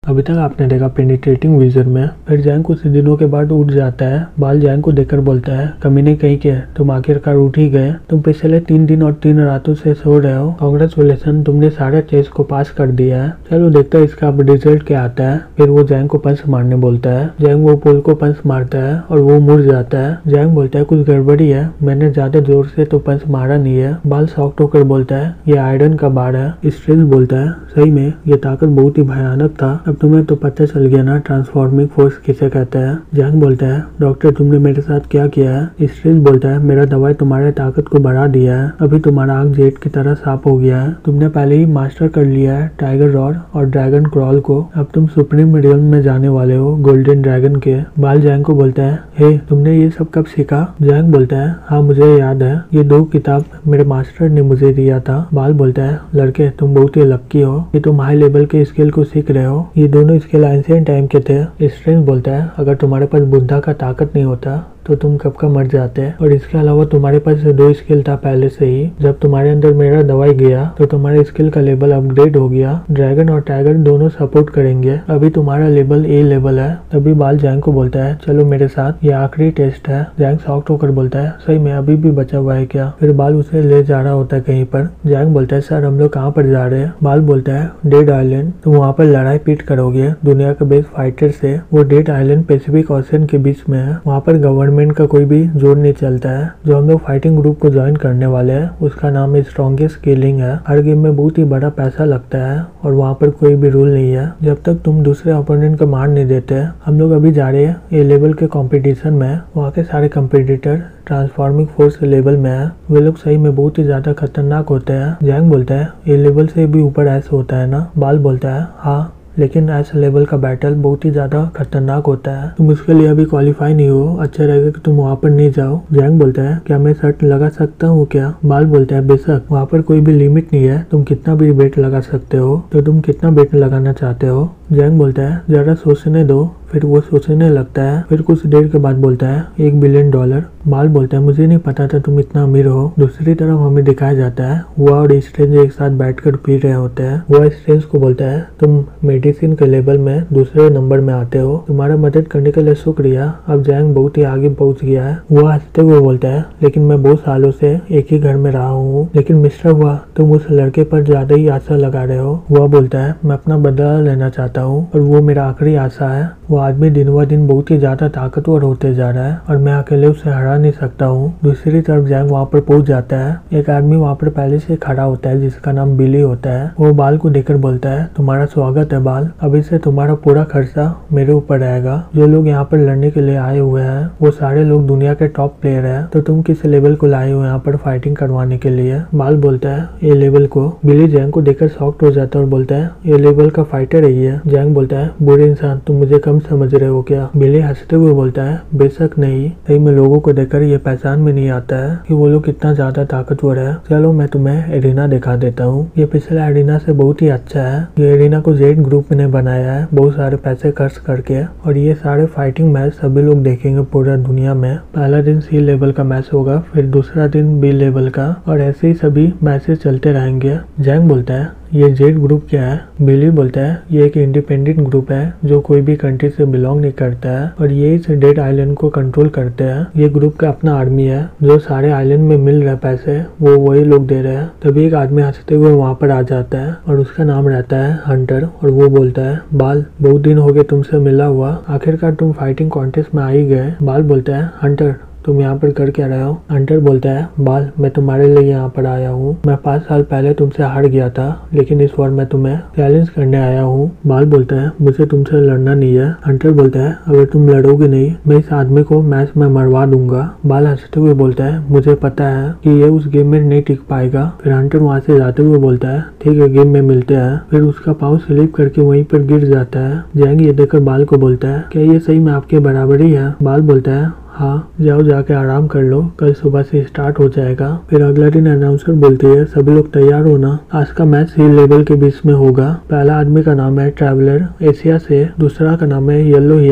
अभी तक आपने देखा पेनिट्रेटिंग विजन में। फिर जैंग कुछ दिनों के बाद उठ जाता है। बाल जैंग को देखकर बोलता है, कमीने कहीं के तुम आखिरकार उठ ही गए। तुम पिछले 3 दिन और 3 रातों से सो रहे हो। कांग्रेचुलेसन, तुमने सारे टेस्ट को पास कर दिया है। चलो देखते हैं इसका अब रिजल्ट क्या आता है। फिर वो जैंग को पंच मारने बोलता है। जैंग वो पोल को पंच मारता है और वो मुड़ जाता है। जैंग बोलता है, कुछ गड़बड़ी है, मैंने ज्यादा जोर से तो पंच मारा नहीं है। बाल शॉक्ड होकर बोलता है, ये आयरन का बार है। स्ट्रेंज बोलता है, सही में ये ताकत बहुत ही भयानक था। अब तुम्हें तो पता चल गया ना ट्रांसफॉर्मिंग फोर्स किसे कहते हैं। जैंग बोलता है, डॉक्टर तुमने मेरे साथ क्या किया है। स्ट्रेंज बोलता है, मेरा दवाई तुम्हारे ताकत को बढ़ा दिया है। अभी तुम्हारा आंख जेट की तरह साफ हो गया है। तुमने पहले ही मास्टर कर लिया है टाइगर रॉड और ड्रैगन क्रॉल को। अब तुम सुप्रीम रियल्म में जाने वाले हो, गोल्डन ड्रैगन के। बाल जैंग को बोलता है, हे तुमने ये सब कब सीखा। जैंग बोलता है, हाँ मुझे याद है, ये 2 किताब मेरे मास्टर ने मुझे दिया था। बाल बोलता है, लड़के तुम बहुत ही लक्की हो कि तुम हाई लेवल के स्किल को सीख रहे हो। ये दोनों स्किल एंशिएंट टाइम के थे। स्ट्रेंज बोलता है, अगर तुम्हारे पास बुद्धा का ताकत नहीं होता तो तुम कब का मर जाते। और इसके अलावा तुम्हारे पास 2 स्किल था पहले से ही। जब तुम्हारे अंदर मेरा दवाई गया तो तुम्हारे स्किल का लेवल अपग्रेड हो गया। ड्रैगन और टाइगर दोनों सपोर्ट करेंगे। अभी तुम्हारा लेवल A लेवल है। तभी बाल जैंग को बोलता है, चलो मेरे साथ, ये आखिरी टेस्ट है। जैंग शॉक्ड होकर बोलता है, सही में अभी भी बचा हुआ है क्या। फिर बाल उसे ले जा रहा होता है कहीं पर। जैंग बोलता है, सर हम लोग कहाँ पर जा रहे हैं। बाल बोलता है, डेड आइलैंड। तुम वहाँ पर लड़ाई पीट करोगे दुनिया के बेस्ट फाइटर से। वो डेड आइलैंड पैसिफिक ओशन के बीच में है। वहाँ पर गवर्नमेंट का कोई भी जोर नहीं चलता है। जो हम लोग फाइटिंग ग्रुप को ज्वाइन करने वाले हैं उसका नाम स्ट्रॉन्गेस्ट किलिंग है। हर गेम में बहुत ही बड़ा पैसा लगता है और वहाँ पर कोई भी रूल नहीं है जब तक तुम दूसरे ओपोनेंट को मार नहीं देते। हम लोग अभी जा रहे हैं A लेवल के कंपटीशन में। वहाँ के सारे कंपटीटर ट्रांसफॉर्मिंग फोर्स लेवल में है। वे लोग सही में बहुत ही ज्यादा खतरनाक होते हैं। जैंग बोलता है, A लेवल से भी ऊपर ऐसा होता है ना। बाल बोलता है, हाँ लेकिन ऐसा लेवल का बैटल बहुत ही ज्यादा खतरनाक होता है। तुम उसके लिए अभी क्वालिफाई नहीं हो। अच्छा रहेगा कि तुम वहाँ पर नहीं जाओ। जैंग बोलता है, क्या मैं शर्त लगा सकता हूँ क्या। बाल बोलता है, बेशक, वहाँ पर कोई भी लिमिट नहीं है। तुम कितना भी बेट लगा सकते हो। तो तुम कितना बेट लगाना चाहते हो। जैंग बोलता है, जरा सोचने दो। फिर वो सोचने लगता है। फिर कुछ देर के बाद बोलता है, $1 बिलियन। बाल बोलता है, मुझे नहीं पता था तुम इतना अमीर हो। दूसरी तरफ हमें दिखाया जाता है वो और स्ट्रेंज एक साथ बैठकर पी रहे होते हैं। वो स्ट्रेंज को बोलता है, तुम मेडिसिन के लेवल में दूसरे नंबर में आते हो। तुम्हारा मदद करने के लिए शुक्रिया। अब जैंग बहुत ही आगे पहुंच गया है। वो हंसते हुए बोलता है, लेकिन मैं बहुत सालों से एक ही घर में रहा हूँ। लेकिन मिस्टर हुआ, तुम उस लड़के पर ज्यादा ही आशा लगा रहे हो। वह बोलता है, मैं अपना बदला लेना चाहता हूँ और वो मेरा आखिरी आशा है। वो आदमी दिन ब दिन बहुत ही ज्यादा ताकतवर होते जा रहा है और मैं अकेले उसे हरा नहीं सकता हूँ। दूसरी तरफ जैंग वहाँ पर पहुंच जाता है। एक आदमी वहाँ पर पहले से खड़ा होता है जिसका नाम बिली होता है। वो बाल को देखकर बोलता है, तुम्हारा स्वागत है बाल। अभी से तुम्हारा पूरा खर्चा मेरे ऊपर रहेगा। जो लोग यहाँ पर लड़ने के लिए आए हुए हैं वो सारे लोग दुनिया के टॉप प्लेयर है। तो तुम किस लेवल को लाए हो यहाँ पर फाइटिंग करवाने के लिए। बाल बोलता है, A लेवल को। बिली जैंग को देखकर शॉक्ड हो जाता है और बोलता है, A लेवल का फाइटर है ये। जैंग बोलता है, बुरे इंसान, तुम मुझे कम समझ रहे हो क्या। बिली हंसते हुए बोलता है, बेशक नहीं। सही में लोगों को देखकर ये पहचान में नहीं आता है कि वो लोग कितना ज्यादा ताकतवर है। चलो मैं तुम्हें एरिना दिखा देता हूँ। ये पिछले एरिना से बहुत ही अच्छा है। ये एरिना को जेड ग्रुप ने बनाया है बहुत सारे पैसे खर्च करके। और ये सारे फाइटिंग मैच सभी लोग देखेंगे पूरा दुनिया में। पहला दिन C लेवल का मैच होगा, फिर दूसरा दिन B लेवल का, और ऐसे ही सभी मैचेस चलते रहेंगे। जैंग बोलता है, ये जेड ग्रुप क्या है। बिली बोलता है, ये एक इंडिपेंडेंट ग्रुप है जो कोई भी कंट्री से बिलोंग नहीं करता है और ये इस डेड आइलैंड को कंट्रोल करते हैं। ये ग्रुप का अपना आर्मी है। जो सारे आइलैंड में मिल रहे पैसे वो वही लोग दे रहे हैं। तभी एक आदमी हंसते हुए वहाँ पर आ जाता है और उसका नाम रहता है हंटर। और वो बोलता है, बाल बहुत दिन हो गए तुमसे मिला हुआ, आखिरकार तुम फाइटिंग कॉन्टेस्ट में आ ही गए। बाल बोलता है, हंटर तुम यहाँ पर कर क्या रहे हो। हंटर बोलता है, बाल मैं तुम्हारे लिए यहाँ पर आया हूँ। मैं 5 साल पहले तुमसे हार गया था लेकिन इस बार मैं तुम्हें चैलेंज करने आया हूँ। बाल बोलता है, मुझे तुमसे लड़ना नहीं है। हंटर बोलता है, अगर तुम लड़ोगे नहीं मैं इस आदमी को मैच में मरवा दूंगा। बाल हंसते हुए बोलता है, मुझे पता है कि ये उस गेम में नहीं टिक पाएगा। फिर हंटर वहाँ से जाते हुए बोलता है, ठीक है गेम में मिलते हैं। फिर उसका पाँव स्लिप करके वहीं पर गिर जाता है। जैंग ये देखकर बाल को बोलता है, क्या ये सही में आपके बराबर ही है। बाल बोलता है, हाँ जाओ जाके आराम कर लो, कल सुबह से स्टार्ट हो जाएगा। फिर अगला दिन अनाउंसर बोलती है, सभी लोग तैयार होना, आज का मैच C लेवल के बीच में होगा। पहला आदमी का नाम है ट्रैवलर एशिया से, दूसरा का नाम है येलो हेयर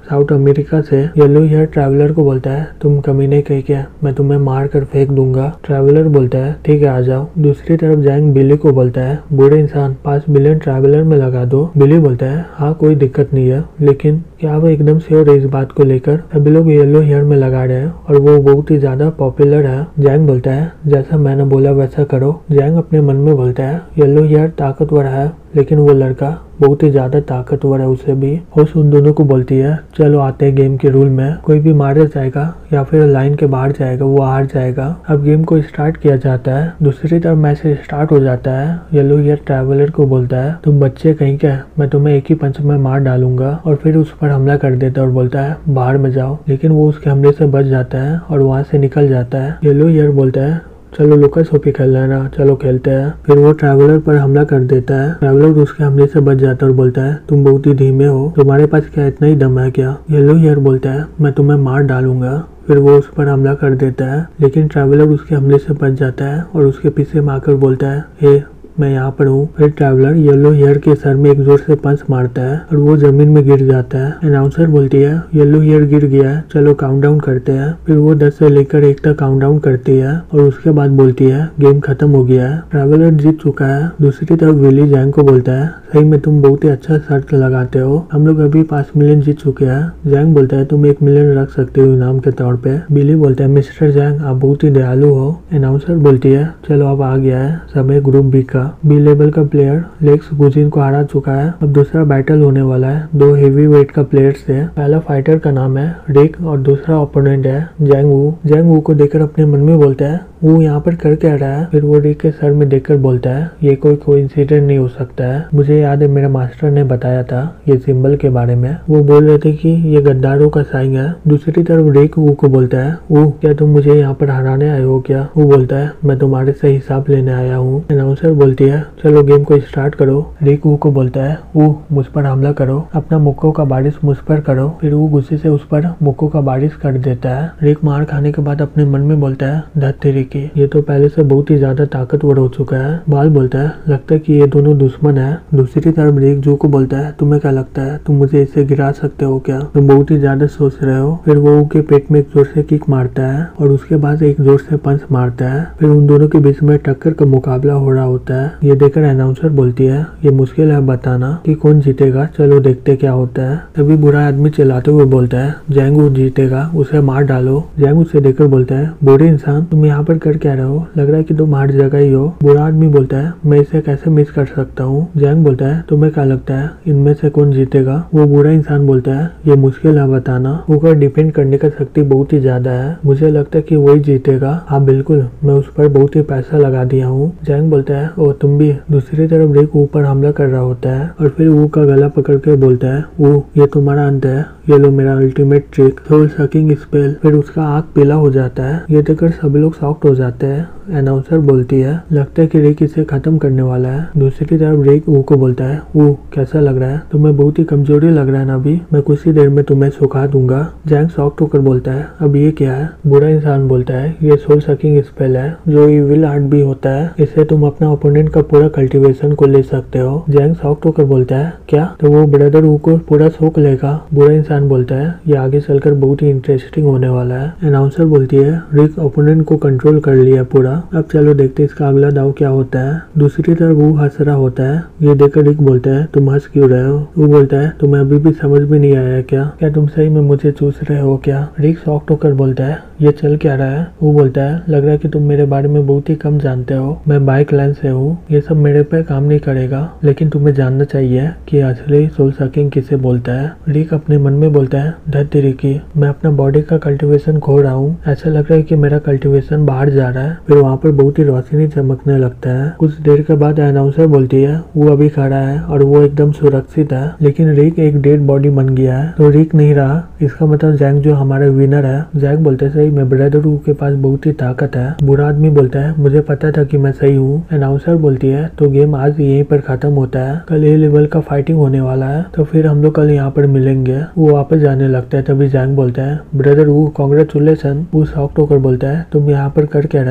साउथ अमेरिका से येलो हेयर ट्रैवलर को बोलता है तुम कमीने कहीं क्या, मैं तुम्हें मार कर फेंक दूंगा। ट्रैवलर बोलता है ठीक है आ जाओ। दूसरी तरफ जैंग बिली को बोलता है बूढ़े इंसान 5 बिलियन ट्रैवलर में लगा दो। बिली बोलता है हाँ कोई दिक्कत नहीं है, लेकिन क्या वो एकदम श्योर है इस बात को लेकर? सभी लोग येलो हेयर में लगा रहे हैं और वो बहुत ही ज्यादा पॉपुलर है। जैंग बोलता है जैसा मैंने बोला वैसा करो। जैंग अपने मन में बोलता है येलो हेयर ताकतवर है, लेकिन वो लड़का बहुत ही ज्यादा ताकतवर है उससे भी। होश उन दोनों को बोलती है चलो आते हैं गेम के रूल में, कोई भी मारा जाएगा या फिर लाइन के बाहर जाएगा वो हार जाएगा। अब गेम को स्टार्ट किया जाता है। दूसरी तरफ मैच स्टार्ट हो जाता है। येलो हेयर ट्रैवलर को बोलता है तुम बच्चे कहीं क्या, मैं तुम्हें एक ही पंच में मार डालूंगा, और फिर उस पर हमला कर देता है और बोलता है बाहर में जाओ, लेकिन वो उसके हमले से बच जाता है और वहाँ से निकल जाता है। येलो हेयर बोलता है चलो लुका छुपी खेलना है ना, चलो खेलते हैं। फिर वो ट्रैवलर पर हमला कर देता है। ट्रैवलर उसके हमले से बच जाता है और बोलता है तुम बहुत ही धीमे हो, तुम्हारे पास क्या इतना ही दम है क्या? येलो हेयर बोलता है मैं तुम्हें मार डालूंगा। फिर वो उस पर हमला कर देता है, लेकिन ट्रैवलर उसके हमले से बच जाता है और उसके पीछे में आकर बोलता है हे मैं यहाँ पर हूँ। फिर ट्रैवलर येलो हेयर के सर में एक जोर से पंच मारता है और वो जमीन में गिर जाता है। अनाउंसर बोलती है येलो हेयर गिर गया है, चलो काउंटडाउन करते हैं। फिर वो 10 से लेकर 1 तक काउंटडाउन करती है और उसके बाद बोलती है गेम खत्म हो गया है, ट्रैवलर जीत चुका है। दूसरी तरफ विली जैंग को बोलता है सही में तुम बहुत ही अच्छा शर्त लगाते हो, हम लोग अभी 5 मिलियन जीत चुके हैं। जैंग बोलता है तुम 1 मिलियन रख सकते हो इनाम के तौर पे। बिली बोलता है मिस्टर जैंग आप बहुत ही दयालु हो। अनाउंसर बोलती है चलो अब आ गया है समय ग्रुप बी का। बी लेवल का प्लेयर लेक्स गुजिन को हरा चुका है। अब दूसरा बैटल होने वाला है 2 हेवी वेट का प्लेयर से। पहला फाइटर का नाम है रिक और दूसरा ओपोनेंट है जैंग वू। जैंग वू को देखकर अपने मन में बोलता है वो यहाँ पर कर क्या रहा है? फिर वो रिक के सर में देखकर बोलता है ये कोई कोइंसिडेंट नहीं हो सकता है, मुझे याद है मेरा मास्टर ने बताया था ये सिंबल के बारे में। वो बोल रहे थे कि ये गद्दारों का साइन है। दूसरी तरफ रिक वू को बोलता है वो क्या तुम मुझे यहाँ पर हराने आए हो क्या? वो बोलता है मैं तुम्हारे से हिसाब लेने आया हूँ। अनाउंसर बोलती है चलो गेम को स्टार्ट करो। रिक वू को बोलता है वो मुझ पर हमला करो, अपना मुक्कों का बारिश मुझ पर करो। फिर वो गुस्से से उस पर मुक्कों का बारिश कर देता है। रिक मार खाने के बाद अपने मन में बोलता है धत्तेरी की, ये तो पहले से बहुत ही ज्यादा ताकतवर हो चुका है। बाल बोलता है लगता है कि ये दोनों दुश्मन है। दूसरी तरफ रिक जू को बोलता है तुम्हें क्या लगता है तुम मुझे इससे गिरा सकते हो क्या? तुम बहुत ही ज्यादा सोच रहे हो। फिर वो के पेट में एक जोर से किक मारता है और उसके बाद एक जोर से पंच मारता है। फिर उन दोनों के बीच में टक्कर का मुकाबला हो रहा होता है। ये देखकर अनाउंसर बोलती है ये मुश्किल है बताना कि कौन जीतेगा, चलो देखते क्या होता है। तभी बुरा आदमी चिल्लाते हुए बोलता है जैंग वू जीतेगा, उसे मार डालो। जैंग उसे देखकर बोलता है बूढ़े इंसान तुम यहाँ पर कर क्या रहे हो, लग रहा है कि तुम हर जगह ही हो। बुरा आदमी बोलता है मैं इसे कैसे मिस कर सकता हूँ। जैंग बोलता है तुम्हें क्या लगता है इनमें से कौन जीतेगा? वो बुरा इंसान बोलता है ये मुश्किल है बताना, ऊपर डिपेंड करने का शक्ति बहुत ही ज्यादा है, मुझे लगता है कि वही जीतेगा। हाँ बिल्कुल मैं उस पर बहुत ही पैसा लगा दिया हूँ। जैंग बोलता है ओ तुम भी। दूसरी तरफ रिक ऊपर हमला कर रहा होता है और फिर वो का गला पकड़ के बोलता है वो ये तुम्हारा अंत है, ये लो मेरा ultimate trick soul sucking spell. फिर उसका आँख पीला हो जाता है। ये देखकर सभी लोग शॉक्ड हो जाते हैं। अनाउंसर बोलती है लगता है कि रिक इसे खत्म करने वाला है। दूसरी तरफ रिक वो को बोलता है वो कैसा लग रहा है, तुम्हें बहुत ही कमजोरी लग रहा है ना, अभी मैं कुछ ही देर में तुम्हें सुखा दूंगा। जैंग शॉक्ड होकर बोलता है अब ये क्या है? बुरा इंसान बोलता है ये सोल सकिंग स्पेल है जो इविल आर्ट भी होता है, इससे तुम अपना ओपोनेंट का पूरा कल्टीवेशन को ले सकते हो। जैंग शॉक्ड होकर बोलता है क्या? तो वो ब्रदर वो को पूरा सोख लेगा। बुरा इंसान बोलता है ये आगे चलकर बहुत ही इंटरेस्टिंग होने वाला है। अनाउंसर बोलती है रिक ओपोनेंट को कंट्रोल कर लिया पूरा, अब चलो देखते इसका अगला दाव क्या होता है। दूसरी तरफ वो हंस रहा होता है। ये देखकर रिक बोलता है तुम हंस क्यों रहे हो? वो बोलता है तुम्हें अभी भी समझ में नहीं आया क्या तुम सही में मुझे चूस रहे हो क्या? रिक शॉक्ड होकर बोलता है ये चल क्या रहा है? वो बोलता है लग रहा है कि तुम मेरे बारे में बहुत ही कम जानते हो, मैं बाइक लाइन से हूँ, ये सब मेरे पे काम नहीं करेगा, लेकिन तुम्हें जानना चाहिए कि असली सोल सकिंग किसे बोलता है। रिक अपने मन में बोलता है धत्ती रिकी, मैं अपना बॉडी का कल्टीवेशन खो रहा हूँ, ऐसा लग रहा है कि मेरा कल्टीवेशन बाहर जा रहा है। फिर वहाँ पर बहुत ही रोशनी चमकने लगता है। कुछ देर के बाद अनाउंसर बोलती है वो अभी खड़ा है और वो एकदम सुरक्षित है, लेकिन रिक एक डेड बॉडी बन गया है। तो रिक नहीं रहा, इसका मतलब जैंग जो हमारा विनर है। जैंग बोलते सही में ब्रदर के पास बहुत ही ताकत है। बुरा आदमी बोलता है मुझे पता था कि मैं सही हूँ। अनाउंसर बोलती है तो गेम आज यहीं पर खत्म होता है, कल ए लेवल का फाइटिंग होने वाला है, तो फिर हम लोग कल यहाँ पर मिलेंगे। वो वापस जाने लगता है। तभी जैंग बोलता है ब्रदर वो कांग्रेचुलेशन। वो शॉक्ड होकर बोलता है तुम यहाँ पर कर क्या रहे हो?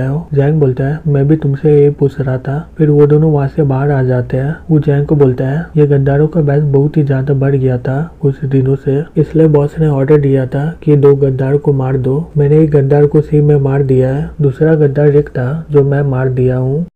जैंग बोलता है मैं भी तुमसे ये पूछ रहा था। फिर वो दोनों वहाँ से बाहर आ जाते हैं। वो जैंग को बोलता है ये गद्दारों का बैच बहुत ही ज्यादा बढ़ गया था कुछ दिनों से, इसलिए बॉस ने ऑर्डर दिया था कि 2 गद्दार को मार दो। मैंने एक गद्दार को सी में मार दिया है, दूसरा गद्दार रिक था जो मैं मार दिया हूँ।